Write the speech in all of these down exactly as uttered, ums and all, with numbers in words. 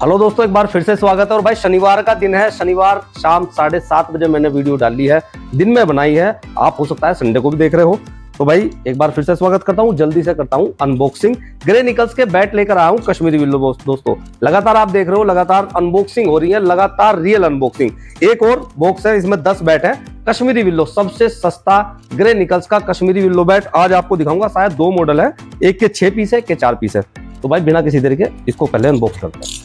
Hello दोस्तों, एक बार फिर से स्वागत है। और भाई शनिवार का दिन है, शनिवार शाम साढ़े सात बजे मैंने वीडियो डाली है, दिन में बनाई है। आप हो सकता है संडे को भी देख रहे हो। तो भाई एक बार फिर से स्वागत करता हूं, जल्दी से करता हूं अनबॉक्सिंग। ग्रे निकल्स के बैट लेकर आया हूं कश्मीरी विल्लो दोस्तों। लगातार आप देख रहे हो, लगातार अनबॉक्सिंग हो रही है, लगातार रियल अनबॉक्सिंग। एक और बॉक्स है, इसमें दस बैट है कश्मीरी विल्लो, सबसे सस्ता ग्रे निकल्स का कश्मीरी विल्लो बैट आज आपको दिखाऊंगा। शायद दो मॉडल है, एक के छह पीस है, एक के चार पीस है। तो भाई बिना किसी देरी के इसको पहले अनबॉक्स करते हैं।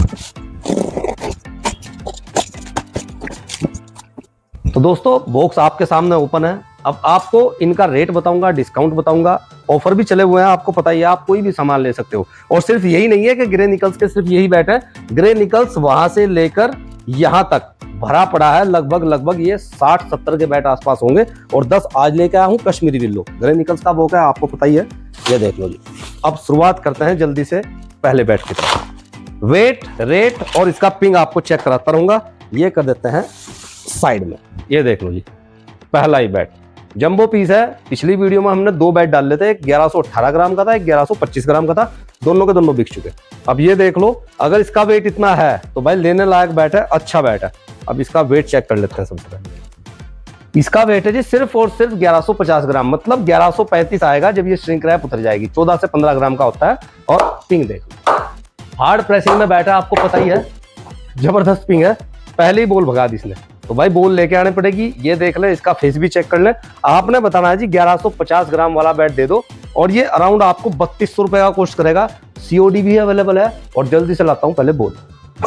तो दोस्तों बॉक्स आपके सामने ओपन है। अब आपको इनका रेट बताऊंगा, डिस्काउंट बताऊंगा, ऑफर भी चले हुए हैं, आपको पता ही है, आप कोई भी सामान ले सकते हो। और सिर्फ यही नहीं है कि ग्रे निकल्स के सिर्फ यही बैट है, ग्रे निकल्स वहां से लेकर यहां तक भरा पड़ा है। लगभग लगभग ये साठ सत्तर के बैट आसपास होंगे और दस आज लेकर आया हूं कश्मीरी विल्लो। ग्रे निकल्स का बॉक्स है, आपको पता ही है, ये देख लो जी। अब शुरुआत करते हैं जल्दी से पहले बैट की तरफ। वेट, रेट और इसका पिंग आपको चेक कराता रहूंगा। ये कर देते हैं साइड में। ये देख लो जी, पहला ही बैट जंबो पीस है। पिछली वीडियो में हमने दो बैट डाल लेते, एक ग्यारह सौ अठारह ग्राम का था, एक ग्यारह सौ पच्चीस ग्राम का था। दोनों के दोनों बिक चुके। अब ये देख लो, अगर इसका वेट इतना है तो भाई लेने लायक बैट है, अच्छा बैट है। अब इसका वेट चेक कर लेते हैं सबसे पहले। इसका वेट है जी सिर्फ और सिर्फ ग्यारह सौ पचास ग्राम, मतलब ग्यारह सौ पैंतीस आएगा जब ये श्रिंक रैप उतर जाएगी। चौदह से पंद्रह ग्राम का होता है। और पिंग देख लो, हार्ड प्रेसिंग में बैट है, आपको पता ही है, जबरदस्त पिंग है। पहले ही बॉल भगा दी इसने, तो भाई बॉल लेके आने पड़ेगी। ये देख ले, इसका फेस भी चेक कर ले। आपने बताना है जी ग्यारह सौ पचास ग्राम वाला बैट दे दो और ये अराउंड आपको बत्तीस सौ रुपए का कॉस्ट करेगा। सीओडी भी अवेलेबल है। और जल्दी से लाता हूं पहले बॉल।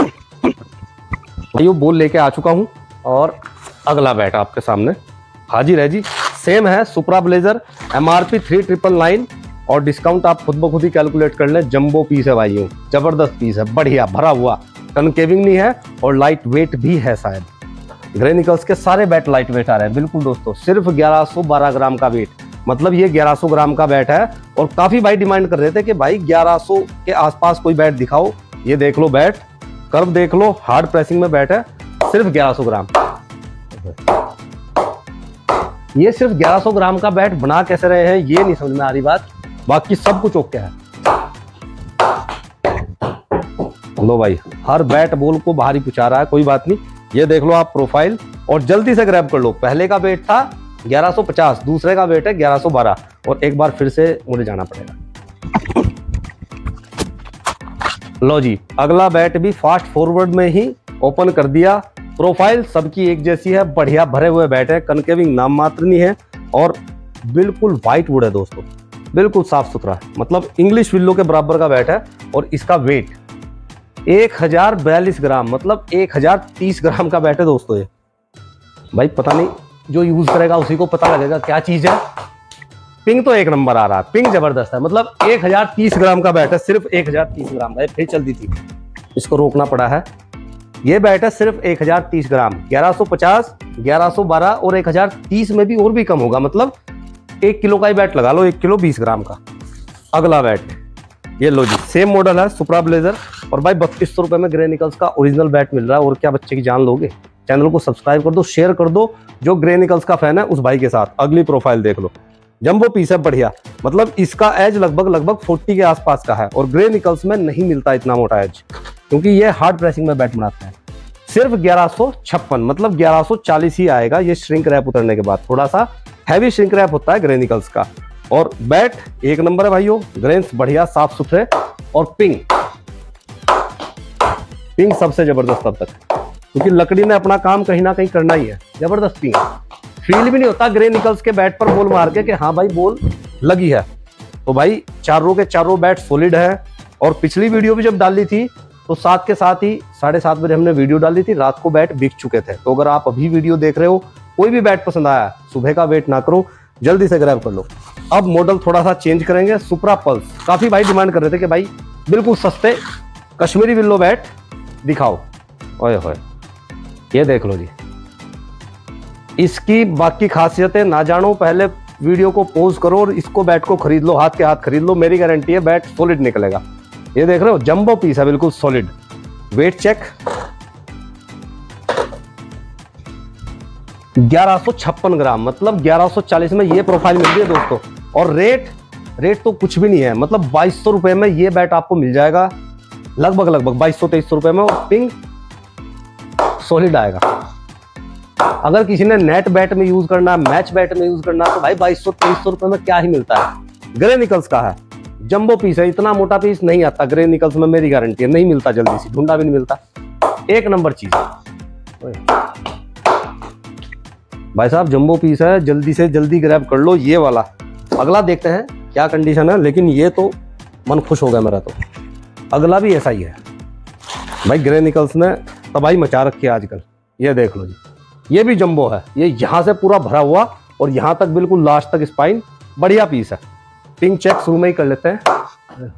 ये बॉल लेके आ चुका हूं और अगला बैट आपके सामने हाजिर है जी। सेम है, Supra blazer, MRP three triple nine और डिस्काउंट आप खुद ब खुद ही कैलकुलेट कर लें। जंबो पीस है भाइयों, जबरदस्त पीस है, बढ़िया भरा हुआ, कनकेविंग नहीं है और लाइट वेट भी है। शायद ग्रे निकल्स के सारे बैट लाइट वेट आ रहे हैं। बिल्कुल दोस्तों, सिर्फ ग्यारह सौ बारह ग्राम का वेट, मतलब ये ग्यारह सौ ग्राम का बैट है। और काफी भाई डिमांड कर रहे थे कि भाई ग्यारह सौ के आसपास कोई बैट दिखाओ। ये देख लो बैट, कर्व देख लो, हार्ड प्रेसिंग में बैट है, सिर्फ ग्यारह सौ ग्राम। ये सिर्फ ग्यारह सौ ग्राम का बैट बना कैसे रहे हैं ये नहीं समझ में आ रही बात, बाकी सब कुछ ओके है। लो भाई, हर बैट बॉल को बाहर ही पुचा रहा है, कोई बात नहीं। ये देख लो आप प्रोफाइल और जल्दी से ग्रैब कर लो। पहले का वेट था ग्यारह सौ पचास, दूसरे का वेट है ग्यारह सौ बारह। और एक बार फिर से मुझे जाना पड़ेगा। लो जी, अगला बैट भी फास्ट फॉरवर्ड में ही ओपन कर दिया। प्रोफाइल सबकी एक जैसी है, बढ़िया भरे हुए बैट है, कनकेविंग नाम मात्र नहीं है और बिल्कुल व्हाइट वुड है दोस्तों, बिल्कुल साफ सुथरा है, मतलब इंग्लिश विल्लो के बराबर का बैट है। और इसका वेट एक हजार बयालीस ग्राम, मतलब एक हजार तीस ग्राम का बैट है दोस्तों। ये भाई पता नहीं, जो यूज करेगा उसी को पता लगेगा क्या चीज है। पिंग तो एक नंबर आ रहा है, पिंग जबरदस्त है, मतलब एक हजार तीस ग्राम का बैट है, सिर्फ एक हजार तीस ग्राम। भाई फिर चलती थी, इसको रोकना पड़ा है। ये बैट है सिर्फ एक हजार तीस ग्राम, ग्यारह सौ पचास, ग्यारह सौ बारह और एक हजार तीस में भी और भी कम होगा, मतलब एक किलो का ही बैट लगा लो, एक किलो बीस ग्राम का। अगला बैट ये लो जी, सेम मॉडल है, सुपरा ब्लेजर। और भाई बत्तीस सौ रुपए में ग्रे निकल्स का ओरिजिनल बैट मिल रहा है। और क्या बच्चे की जान लोगे। चैनल को सब्सक्राइब कर दो, शेयर कर दो, जो ग्रे निकल्स का फैन है उस भाई के साथ। अगली प्रोफाइल देख लो, जंबो पीस है, बढ़िया, मतलब इसका एज लगभग लगभग चालीस के आसपास का है। और ग्रे निकल्स में नहीं मिलता इतना मोटा एज, क्योंकि ये हार्ड प्रेसिंग में बैट बनाते हैं। सिर्फ ग्यारह सौ छप्पन, मतलब ग्यारह सौ चालीस ही आएगा ये श्रिंक रैप उतरने के बाद। थोड़ा सा हैवी श्रिंक रैप होता है ग्रे निकल्स का। और बैट एक नंबर है भाइयों, ग्रेन्स बढ़िया साफ सुथरे। और पिंग पिंग सबसे जबरदस्त अब तक, क्योंकि लकड़ी ने अपना काम कहीं ना कहीं करना ही है। जबरदस्त पिंग, फील भी नहीं होता ग्रे निकल्स के बैट पर बॉल मार के कि हाँ भाई बॉल लगी है। तो भाई चारों के चारों बैट सॉलिड है। और पिछली वीडियो भी जब डाली थी तो साथ के साथ ही साढ़े सात बजे हमने वीडियो डाली थी, रात को बैट बिक चुके थे। तो अगर आप अभी वीडियो देख रहे हो, कोई भी बैट पसंद आया, सुबह का वेट ना करो, जल्दी से ग्रैब कर लो। अब मॉडल थोड़ा सा चेंज करेंगे, सुपरा पल्स। काफी भाई डिमांड कर रहे थे कि भाई बिल्कुल सस्ते कश्मीरी विल्लो बैट दिखाओ। ओए होए, ये देख लो जी, इसकी बाकी खासियतें ना जानो, पहले वीडियो को पॉज करो और इसको बैट को खरीद लो, हाथ के हाथ खरीद लो, मेरी गारंटी है बैट सॉलिड निकलेगा। ये देख रहे हो, जंबो पीस है, बिल्कुल सॉलिड। वेट चेक, ग्यारह सौ छप्पन ग्राम, मतलब ग्यारह सौ चालीस में ये प्रोफाइल मिल रही है दोस्तों। और रेट रेट तो कुछ भी नहीं है, मतलब बाईस सौ रुपए में ये बैट आपको मिल जाएगा। लगभग लगभग बाईस सौ तेईस सौ रुपए में, और पिंग सॉलिड आएगा। अगर किसी ने नेट बैट में यूज करना है, मैच बैट में यूज करना है, तो भाई बाईस सौ तेईस सौ रुपए में क्या ही मिलता है। ग्रे निकल्स का है, जंबो पीस है, इतना मोटा पीस नहीं आता ग्रे निकल्स में, मेरी गारंटी है। नहीं मिलता जल्दी से, ढूंढा भी नहीं मिलता, एक नंबर चीज है भाई साहब। जंबो पीस है, जल्दी से जल्दी ग्रैब कर लो ये वाला। अगला देखते हैं क्या कंडीशन है, लेकिन ये तो मन खुश हो गया मेरा। तो अगला भी ऐसा ही है भाई, ग्रे निकल्स ने तबाही मचा रखी है आजकल। ये देख लो जी, ये भी जंबो है, ये यहाँ से पूरा भरा हुआ और यहाँ तक बिल्कुल लास्ट तक स्पाइन, बढ़िया पीस है। पिंक चेक शुरू में ही कर लेते हैं।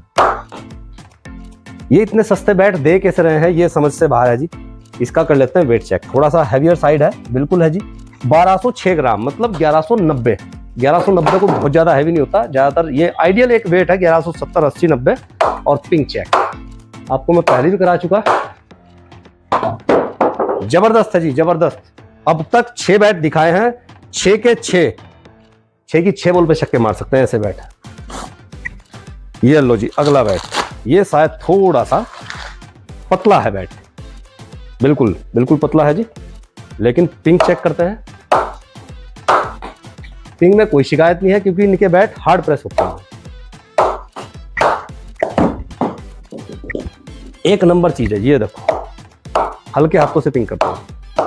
ये इतने सस्ते बैट दे कैसे रहे हैं, ये समझ से बाहर है जी। इसका कर लेते हैं वेट चेक, थोड़ा सा हैवियर साइड है, बिल्कुल है जी। बारह सौ छह ग्राम, मतलब ग्यारह सौ नब्बे। ग्यारह सौ नब्बे को बहुत ज्यादा हैवी नहीं होता, ज्यादातर ये आइडियल एक वेट है ग्यारह सौ सत्तर अस्सी नब्बे। और पिंक चेक आपको मैं पहले भी करा चुका, जबरदस्त है जी, जबरदस्त। अब तक छह बैट दिखाए हैं, छह के छह, छह की छह बॉल पे छक्के मार सकते हैं ऐसे बैट। ये लो जी अगला बैट, ये शायद थोड़ा सा पतला है बैट, बिल्कुल बिल्कुल पतला है जी। लेकिन पिंक चेक करते हैं, पिंक में कोई शिकायत नहीं है क्योंकि इनके बैट हार्ड प्रेस होते हैं। एक नंबर चीज है, ये देखो हल्के हाथों से पिंक करते हैं।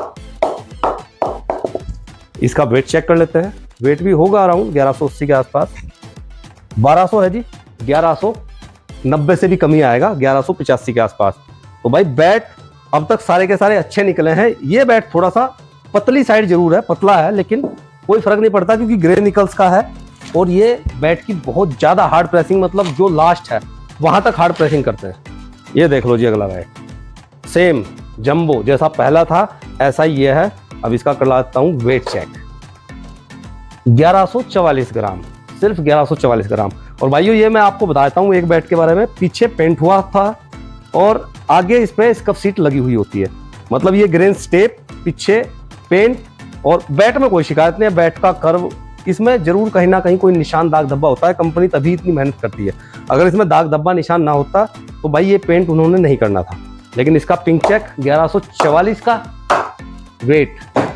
इसका वेट चेक कर लेते हैं, वेट भी होगा अराउंड ग्यारह सौ अस्सी के आसपास। बारह सौ है जी, ग्यारह सौ नब्बे से भी कमी आएगा, ग्यारह सौ पचासी के आसपास। तो भाई बैट अब तक सारे के सारे अच्छे निकले हैं। ये बैट थोड़ा सा पतली साइड जरूर है, पतला है, लेकिन कोई फर्क नहीं पड़ता क्योंकि ग्रे निकल्स का है। और ये बैट की बहुत ज्यादा हार्ड प्रेसिंग, मतलब जो लास्ट है वहां तक हार्ड प्रेसिंग करते हैं। ये देख लो जी अगला बैट, सेम जंबो जैसा पहला था ऐसा ही ये है। अब इसका कर लाता हूं वेट चेक, ग्यारह सौ चवालीस ग्राम, सिर्फ ग्यारह सौ चवालीस ग्राम। और भाइयों ये मैं आपको बताता हूं एक बैट के बारे में, पीछे पेंट हुआ था और आगे इस पे स्कफ सीट लगी हुई होती है, मतलब ये ग्रेन स्टेप, पीछे पेंट, और बैट में कोई शिकायत नहीं है। बैट का कर्व इसमें जरूर कहीं ना कहीं कोई निशान दाग धब्बा होता है, कंपनी तभी इतनी मेहनत करती है। अगर इसमें दाग धब्बा निशान ना होता तो भाई ये पेंट उन्होंने नहीं करना था। लेकिन इसका पिंक चेक, ग्यारह सौ चवालीस का वेट,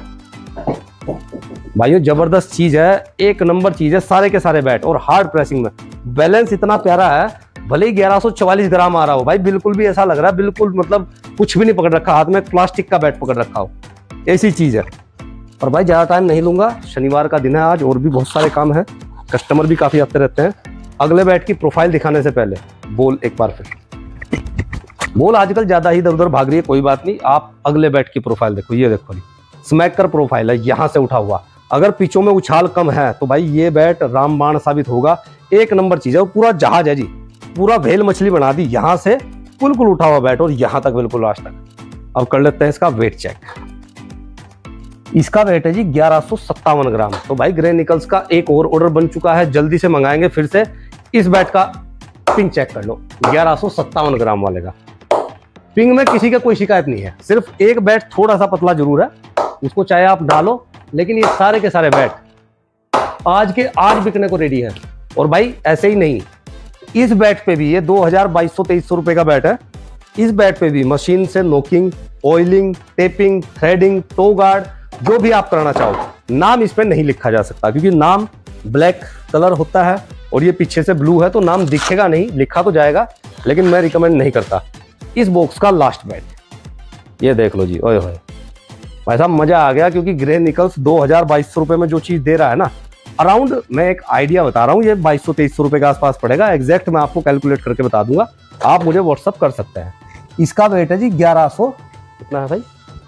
भाइयों जबरदस्त चीज है, एक नंबर चीज है। सारे के सारे बैट और हार्ड प्रेसिंग में बैलेंस इतना प्यारा है, भले ही ग्यारह सौ चवालीस ग्राम आ रहा हो भाई, बिल्कुल भी ऐसा लग रहा है बिल्कुल मतलब कुछ भी नहीं पकड़ रखा, हाथ में प्लास्टिक का बैट पकड़ रखा हो, ऐसी चीज है। और भाई ज्यादा टाइम नहीं लूंगा, शनिवार का दिन है आज, और भी बहुत सारे काम है, कस्टमर भी काफी आते रहते हैं। अगले बैट की प्रोफाइल दिखाने से पहले बॉल एक बार फिर, बॉल आजकल ज्यादा ही इधर उधर भाग रही है, कोई बात नहीं। आप अगले बैट की प्रोफाइल देखो, ये देखो स्मैकर प्रोफाइल है, यहाँ से उठा हुआ। अगर पिचों में उछाल कम है तो भाई ये बैट रामबाण साबित होगा, एक नंबर चीज है। वो पूरा जहाज है जी, पूरा भेल मछली बना दी, यहाँ से बिल्कुल उठा हुआ बैट और यहाँ तक बिल्कुल लास्ट तक। अब कर लेते हैं इसका वेट चेक, इसका वेट है जी ग्यारह सौ सत्तावन ग्राम। तो भाई ग्रे निकल्स का एक और ऑर्डर बन चुका है, जल्दी से मंगाएंगे फिर से। इस बैट का पिंग चेक कर लो, ग्यारह सौ सत्तावन ग्राम वाले का। पिंग में किसी का कोई शिकायत नहीं है, सिर्फ एक बैट थोड़ा सा पतला जरूर है, उसको चाहे आप डालो, लेकिन ये सारे के सारे बैट आज के आज बिकने को रेडी है। और भाई ऐसे ही नहीं, इस बैट पे भी, ये दो हजार बाईस सौ तेईस सौ रुपए का बैट है, इस बैट पे भी मशीन से knocking, oiling, tapping, threading, toe guard, जो भी आप कराना चाहो। नाम इस पे नहीं लिखा जा सकता क्योंकि नाम ब्लैक कलर होता है और ये पीछे से ब्लू है, तो नाम दिखेगा नहीं, लिखा तो जाएगा लेकिन मैं रिकमेंड नहीं करता। इस बॉक्स का लास्ट बैट, ये देख लो जी, ओए होए भाई साहब मजा आ गया, क्योंकि ग्रे निकल्स दो हजार बाईस सौ रुपए में जो चीज दे रहा है ना, अराउंड मैं एक आइडिया बता रहा हूँ, ये बाईस सौ तेईस सौ रुपए के आसपास पड़ेगा। एग्जैक्ट मैं आपको कैलकुलेट करके बता दूंगा, आप मुझे व्हाट्सअप कर सकते हैं। इसका वेट है जी ग्यारह सौ, कितना है भाई,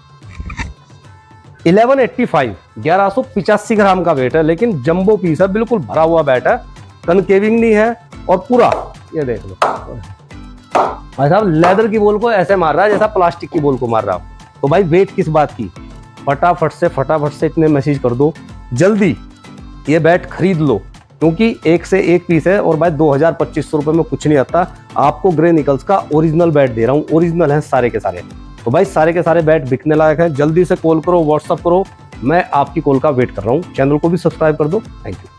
ग्यारह सौ पचासी, ग्यारह सौ पिचासी ग्राम का वेट है, लेकिन जंबो पीस है, बिल्कुल भरा हुआ बैट है, कनकेविंग नहीं है, और पूरा ये देख लो भाई साहब लेदर की बॉल को ऐसे मार रहा है जैसा प्लास्टिक की बॉल को मार रहा हो। तो भाई वेट किस बात की, फटाफट से फटाफट से इतने मैसेज कर दो, जल्दी ये बैट खरीद लो, क्योंकि एक से एक पीस है। और भाई दो हजार पच्चीस सौ रुपए में कुछ नहीं आता, आपको ग्रे निकल्स का ओरिजिनल बैट दे रहा हूँ, ओरिजिनल है सारे के सारे। तो भाई सारे के सारे बैट बिकने लायक है, जल्दी से कॉल करो, व्हाट्सअप करो, मैं आपकी कॉल का वेट कर रहा हूँ। चैनल को भी सब्सक्राइब कर दो, थैंक यू।